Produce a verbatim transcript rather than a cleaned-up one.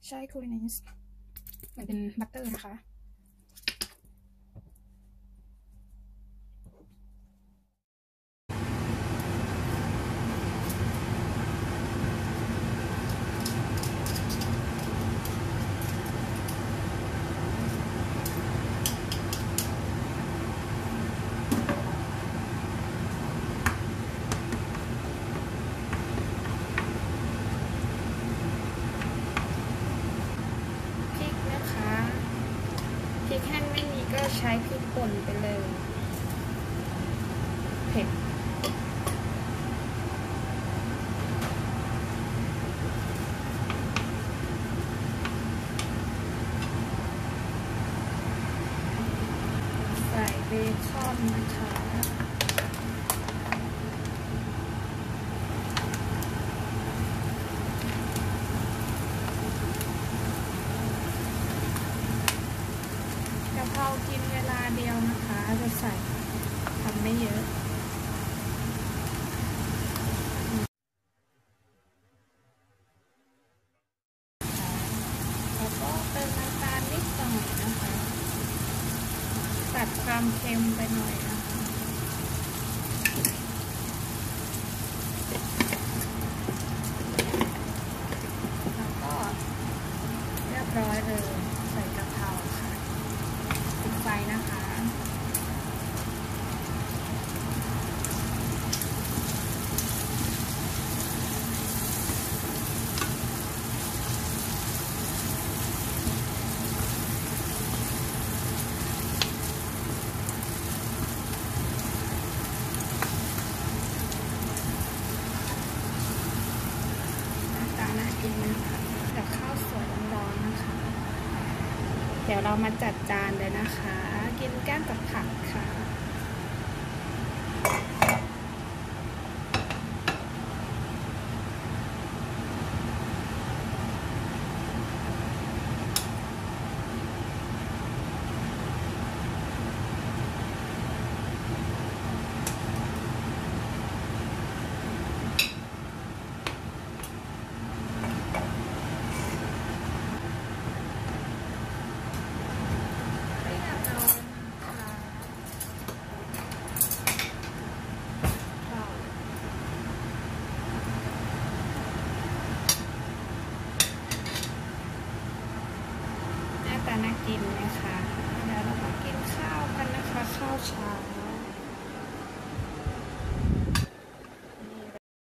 ใช้คูลินิสมันเป็นบัตเตอร์นะคะพริกแห้งไม่มีก็ใช้พริกป่นไปเลยเผ็ดใส่เบคอนนะคะกะเพรากินเวลาเดียวนะคะจะใส่ทำไม่เยอะแล้วก็เติมน้ำตาลนิดหน่อยนะคะตัดความเค็มไปหน่อยนะคะแล้วก็เรียบร้อยเลยใส่กะเพราค่ะปิดไฟนะคะกินนะคะกับข้าวสวยร้อนๆนะคะเดี๋ยวเรามาจัดจานเลยนะคะกินแก้มกับผักค่ะน่ากินไหมคะเดี๋ยวเรามากินข้าวกันนะคะข้าวเช้า